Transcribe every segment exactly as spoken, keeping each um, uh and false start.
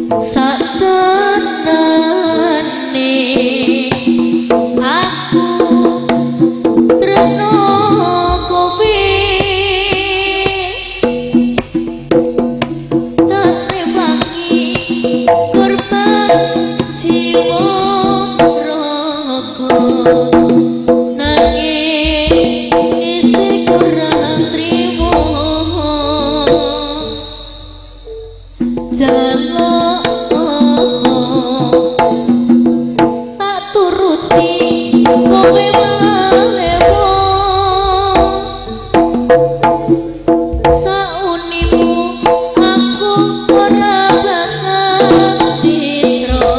satenane aku tresno kowe tak rewangi korban jiwa raga nanging isi kurang trimo jaluk tak turuti kowe malewo saunimu aku ora bakal citra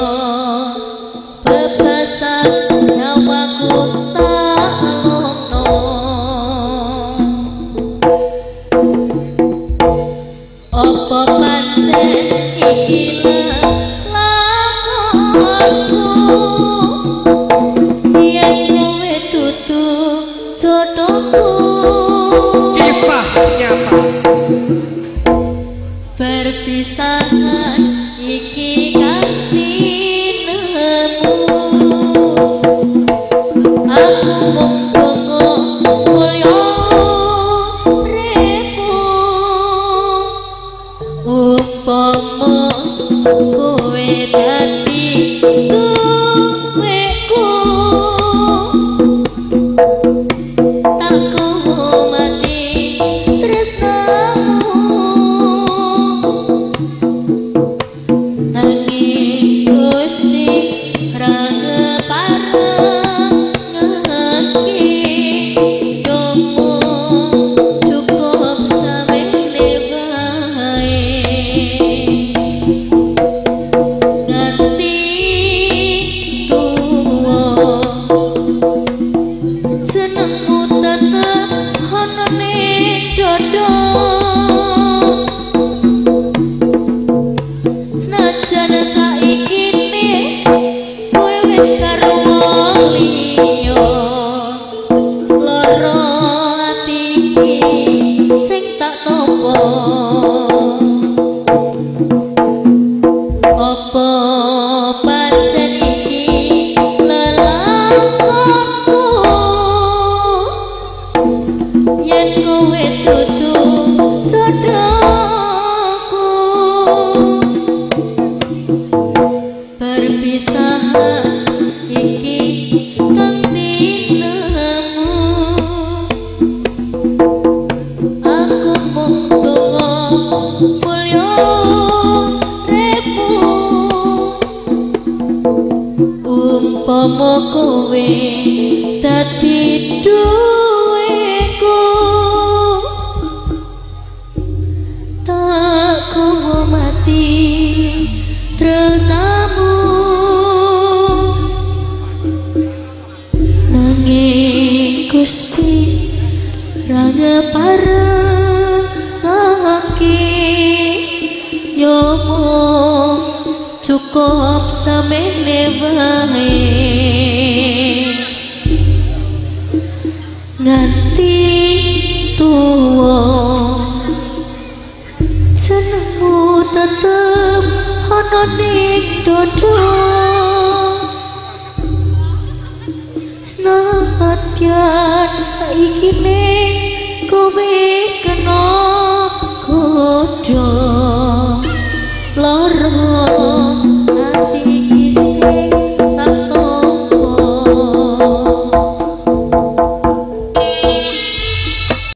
bebasan nyawaku tak lono apa pancen iki lakonku yen kowe dudu jodohku kisah nyata perpisahan iki kanthi nemu aku mung donga mulya repu upama kowe dadi duweku tak kowe mati tresnamu nanging Gusti ra ngeparengake yomo cukup samene wae nganti tuwa senengmu tetep ana ning dada senajan saikine kowe wis karo wong liya lara ati sing tak tampa apa pancen iki lelakonku yen kowe dudu jodohku perpisahan iki kang dinemu aku mung donga mulya repu umpama kowe dadi duweku tak kowe mati tresnamu nanging Gusti ra ngeparengake yomo cukup samene wae nganti tuwa senengmu tetep ana ning dada senadyan saikine kowe kena